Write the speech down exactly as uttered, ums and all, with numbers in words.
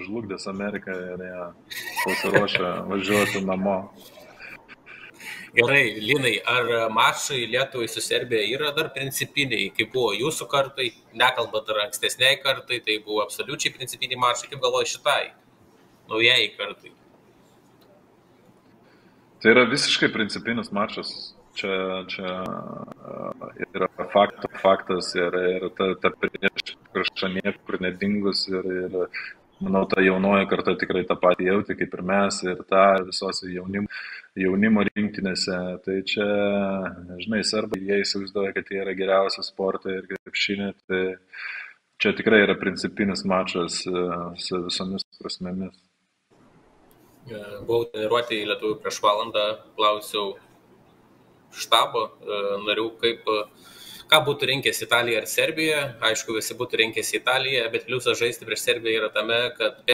sužlugdęs Ameriką ir jie pasiruošę važiuoti namo. Gerai, Linai, ar mačai Lietuvai su Serbija yra dar principiniai, kaip buvo jūsų kartai, nekalbant ar ankstesniai kartai, tai buvo absoliučiai principiniai mačai, kaip galvoju šitai, naujai kartai? Tai yra visiškai principinis mačas. Čia, čia yra fakto, faktas ir, ir ta, ta priešprieša niekur nedingus ir, ir manau, ta jaunoji karta tikrai tą patį jauti kaip ir mes ir tą visose jaunimo, jaunimo rinktinėse. Tai čia, žinai, serbai, jie įsivaizduoja, kad jie yra geriausi sportai ir krepšinė, tai čia tikrai yra principinis mačas su visomis prasmėmis. Buvau treniruotėje Lietuvų prieš valandą, klausiau štabo narių, kaip, ką būtų rinkęs Italija ar Serbija. Aišku, visi būtų rinkęs Italiją, bet pliusas žaisti prieš Serbiją yra tame, kad